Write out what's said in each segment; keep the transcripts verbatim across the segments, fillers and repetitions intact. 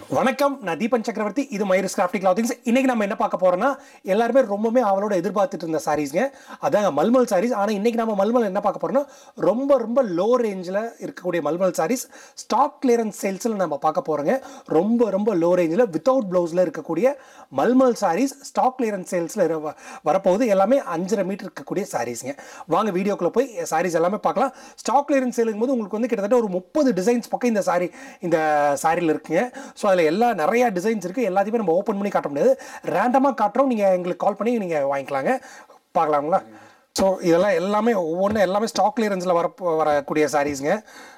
வணக்கம், நான் தீபன் சக்கரவர்த்தி. இது மையூரிஸ் crafty clothings. இன்னைக்கு நம்ம என்ன பார்க்க போறோம்னா, எல்லாருமே ரொம்பவே அவளோட எதிர்பார்த்துட்டு இருந்த சாரீஸ்ங்க. அதாங்க மல்மல் சாரீஸ். ஆனால் இன்னைக்கு நம்ம மல்மல் என்ன பார்க்க போறோம்னா, ரொம்ப ரொம்ப லோ ரேஞ்சில் இருக்கக்கூடிய மல்மல் சாரீஸ் ஸ்டாக் கிளியரன்ஸ் சேல்ஸில் நம்ம பார்க்க போறோங்க. ரொம்ப ரொம்ப லோ ரேஞ்சில் வித்தவுட் ப்ளவுஸில் இருக்கக்கூடிய மல்மல் சாரீஸ் ஸ்டாக் கிளியரன்ஸ் சேல்ஸில் வரப்போகுது. எல்லாமே அஞ்சரை மீட்டர் இருக்கக்கூடிய சாரீஸ்ங்க. வாங்க வீடியோக்குள்ளே போய் சாரீஸ் எல்லாமே பார்க்கலாம். ஸ்டாக் கிளியரன்ஸ் சேலுங்கும் போது உங்களுக்கு வந்து கிட்டத்தட்ட ஒரு முப்பது டிசைன்ஸ் பக்கம் இந்த சாரீ இந்த சாரியில் இருக்குங்க. ஸோ அதில் எல்லா நிறையா டிசைன்ஸ் இருக்குது. எல்லாத்தையுமே நம்ம ஓப்பன் பண்ணி காட்ட முடியாது, ரேண்டமாக காட்டுறோம். நீங்கள் எங்களுக்கு கால் பண்ணி நீங்கள் வாங்கிக்கலாங்க. பார்க்கலாங்களா? ஸோ இதெல்லாம் எல்லாமே ஒவ்வொன்றும் எல்லாமே ஸ்டாக் கிளியரன்ஸில் வர வரக்கூடிய சாரீஸுங்க.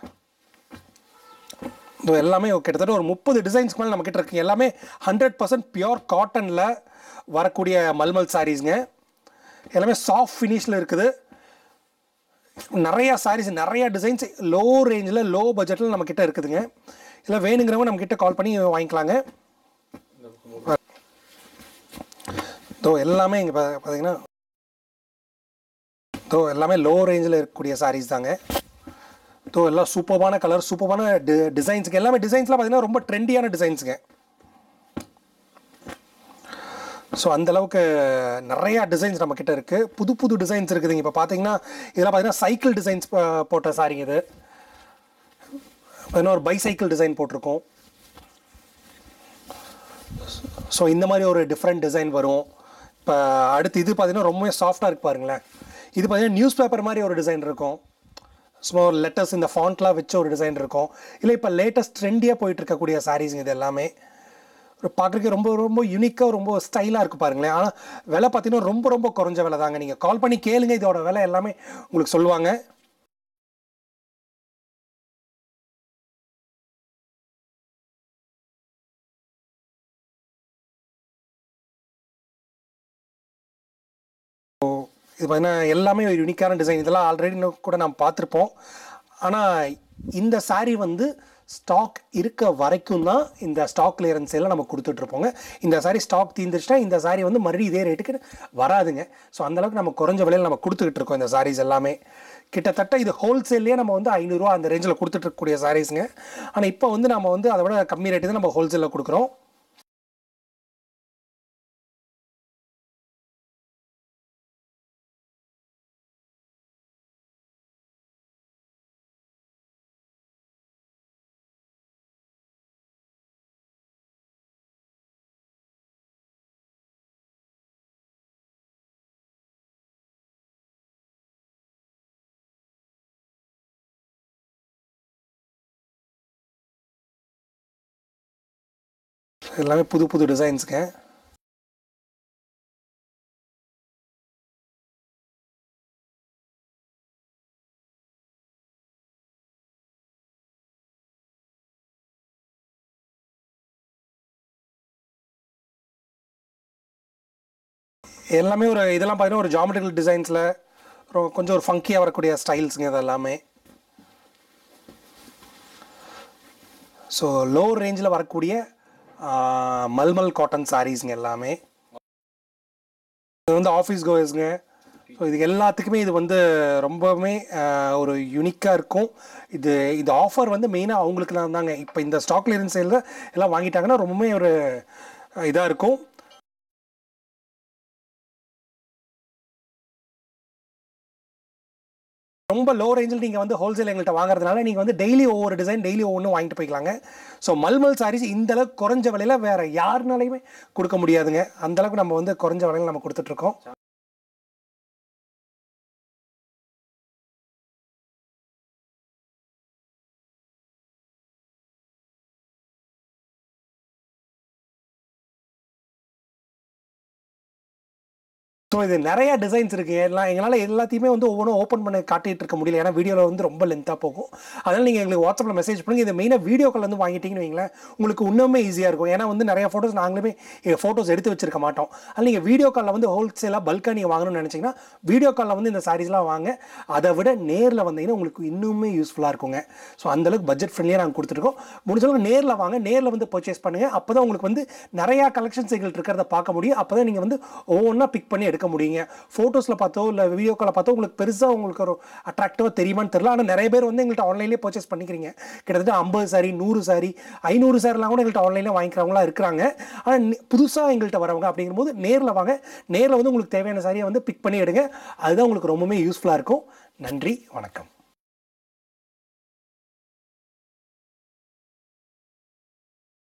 இது எல்லாமே கிட்டத்தட்ட ஒரு முப்பது டிசைன்ஸ்க்கு மேலே நம்மக்கிட்ட இருக்குங்க. எல்லாமே ஹண்ட்ரட் பர்சன்ட் பியோர் காட்டனில் வரக்கூடிய மல்மல் சாரீஸுங்க. எல்லாமே சாஃப்ட் ஃபினிஷில் இருக்குது. நிறையா சாரீஸ், நிறையா டிசைன்ஸ் லோ ரேஞ்சில் லோ பட்ஜெட்டில் நம்மக்கிட்ட இருக்குதுங்க. இல்லை வேணுங்கிறவங்க நம்மக்கிட்ட கால் பண்ணி வாங்கிக்கலாங்க. தோ எல்லாமே இங்கே பார்த்தீங்கன்னா தோ எல்லாமே லோ ரேஞ்சில் இருக்கக்கூடிய சாரீஸ் தாங்க. தோ எல்லாம் சூப்பர்பான கலர், சூப்பர்பான டி டிசைன்ஸுங்க. எல்லாமே டிசைன்ஸ்லாம் பார்த்தீங்கன்னா ரொம்ப ட்ரெண்டியான டிசைன்ஸுங்க. ஸோ அந்தளவுக்கு நிறையா டிசைன்ஸ் நம்மக்கிட்ட இருக்குது. புது புது டிசைன்ஸ் இருக்குதுங்க. இப்போ பார்த்தீங்கன்னா இதெல்லாம் பார்த்தீங்கன்னா சைக்கிள் டிசைன்ஸ் போட்ட சாரிங்க. இது பார்த்தீங்கன்னா ஒரு பைசைக்கிள் டிசைன் போட்டிருக்கோம். ஸோ இந்த மாதிரி ஒரு டிஃப்ரெண்ட் டிசைன் வரும். இப்போ அடுத்து இது பார்த்தீங்கன்னா ரொம்பவே சாஃப்டாக இருக்கு பாருங்களேன். இது பார்த்தீங்கன்னா நியூஸ் பேப்பர் மாதிரி ஒரு டிசைன் இருக்கும். சும்மா ஒரு லெட்டர்ஸ் இந்த ஃபாண்ட்லாம் வச்ச ஒரு டிசைன் இருக்கும். இல்லை இப்போ லேட்டஸ்ட் ட்ரெண்டியாக போயிட்டு இருக்கக்கூடிய சாரீஸுங்க. இது எல்லாமே பார்க்குறதுக்கு ரொம்ப ரொம்ப யூனிக்காக ரொம்ப ஸ்டைலாக இருக்குது பாருங்களேன். ஆனால் விலை பார்த்தீங்கன்னா ரொம்ப ரொம்ப குறைஞ்ச விலை தாங்க. நீங்கள் கால் பண்ணி கேளுங்க, இதோட விலை எல்லாமே உங்களுக்கு சொல்லுவாங்க. இது பார்த்தீங்கன்னா எல்லாமே ஒரு யூனிக்கான டிசைன். இதெல்லாம் ஆல்ரெடி கூட நம்ம பார்த்துருப்போம். ஆனால் இந்த சாரீ வந்து ஸ்டாக் இருக்க வரைக்கும் தான் இந்த ஸ்டாக் கிளியரன்ஸ் எல்லாம் நம்ம கொடுத்துட்ருப்போங்க. இந்த சாரீ ஸ்டாக் தீர்ந்துச்சுன்னா இந்த சாரீ வந்து மறுபடியும் இதே ரேட்டுக்கு வராதுங்க. ஸோ அந்தளவுக்கு நம்ம குறைஞ்ச விலையில் நம்ம கொடுத்துக்கிட்டு இருக்கோம் இந்த சாரீஸ் எல்லாமே. கிட்டத்தட்ட இது ஹோல்சேல்லே நம்ம வந்து ஐநூறுரூவா அந்த ரேஞ்சில் கொடுத்துட்ருக்கக்கூடிய சாரீஸுங்க. ஆனால் இப்போ வந்து நம்ம வந்து அதை விட கம்மி ரேட்டு தான் நம்ம ஹோல்சேலில் கொடுக்குறோம். எல்லாமே புது புது டிசைன்ஸுங்க. எல்லாமே ஒரு இதெல்லாம் பார்த்தீங்கன்னா ஒரு ஜாமெட்ரிக்கல் டிசைன்ஸில் கொஞ்சம் ஒரு ஃபங்கியாக வரக்கூடிய ஸ்டைல்ஸுங்க இது எல்லாமே. ஸோ லோ ரேஞ்சில் வரக்கூடிய மல்மல் காட்டன் சாரீஸுங்க எல்லாமே. இது வந்து ஆஃபீஸ் கோயர்ஸுங்க. ஸோ இது எல்லாத்துக்குமே இது வந்து ரொம்பவுமே ஒரு யூனிக்காக இருக்கும். இது இந்த ஆஃபர் வந்து மெயினாக அவங்களுக்கு தான் தாங்க. இப்போ இந்த ஸ்டாக் கிளியரன்ஸ் சேலில் எல்லாம் வாங்கிட்டாங்கன்னா ரொம்பவுமே ஒரு இதாக இருக்கும். ரொம்ப லோ ரேஞ்சில் நீங்கள் வந்து ஹோல்சேல் எங்கள்கிட்ட வாங்குறதுனால நீங்கள் வந்து டெய்லி ஒவ்வொரு டிசைன் டெய்லி ஒவ்வொன்றும் வாங்கிட்டு போய்க்கலாங்க. ஸோ மல்மல் சாரீஸ் இந்தளவுக்கு குறைஞ்ச விலையில் வேறு யாருனாலையுமே கொடுக்க முடியாதுங்க. அந்தளவுக்கு நம்ம வந்து குறைஞ்ச விலையில் நம்ம கொடுத்துட்ருக்கோம். ஸோ இது நிறையா டிசைன்ஸ் இருக்குது. எல்லாம் எங்களால் எல்லாத்தையுமே வந்து ஒவ்வொன்றும் ஓப்பன் பண்ணி காட்டிகிட்டு இருக்க முடியல. ஏன்னா வீடியோவில் வந்து ரொம்ப லென்த்தாக போகும். அதனால் நீங்கள் எங்களுக்கு வாட்ஸ்அப்பில் மெசேஜ் பண்ணுங்கள். இது மெயினாக வீடியோ கால் வந்து வாங்கிட்டீங்கன்னு வைங்களேன், உங்களுக்கு இன்னுமே ஈஸியாக இருக்கும். ஏன்னா வந்து நிறையா ஃபோட்டோஸ் நாங்களுமே ஃபோட்டோஸ் எடுத்து வச்சிருக்க மாட்டோம். அதில் நீங்கள் வீடியோ காலில் வந்து ஹோல்சேலாக பல்காக நீங்கள் வாங்கணும்னு நினச்சிங்கன்னா வீடியோ காலில் வந்து இந்த சாரீஸ்லாம் வாங்க. அதை விட நேரில் வந்தீங்கன்னா உங்களுக்கு இன்னுமே யூஸ்ஃபுல்லாக இருக்குங்க. ஸோ அந்தளவுக்கு பட்ஜெட் ஃப்ரெண்ட்லியாக நாங்கள் கொடுத்துருக்கோம். முடிஞ்சளவுக்கு நேரில் வாங்க, நேரில் வந்து பர்ச்சேஸ் பண்ணுங்கள். அப்போ தான் உங்களுக்கு வந்து நிறையா கலெக்ஷன்ஸ் எங்கள்கிட்ட இருக்கிறத பார்க்க முடியும். அப்போ தான் நீங்கள் வந்து ஒவ்வொன்றா பிக் பண்ணி எடுக்க எடுக்க முடியுங்க. ஃபோட்டோஸில் பார்த்தோ இல்லை வீடியோ காலை பார்த்தோ உங்களுக்கு பெருசாக உங்களுக்கு ஒரு அட்ராக்டிவாக தெரியுமான்னு தெரியல. ஆனால் நிறைய பேர் வந்து எங்கள்கிட்ட ஆன்லைன்லேயே பர்ச்சேஸ் பண்ணிக்கிறீங்க. கிட்டத்தட்ட ஐம்பது சாரி நூறு சாரி ஐநூறு சாரிலாம் கூட எங்கள்கிட்ட ஆன்லைனில் வாங்கிக்கிறவங்களாம் இருக்கிறாங்க. ஆனால் புதுசாக எங்கள்கிட்ட வரவங்க அப்படிங்கும்போது நேரில் வாங்க. நேரில் வந்து உங்களுக்கு தேவையான சாரியை வந்து பிக் பண்ணி எடுங்க. அதுதான் உங்களுக்கு ரொம்பவுமே யூஸ்ஃபுல்லாக இருக்கும். நன்றி, வணக்கம்.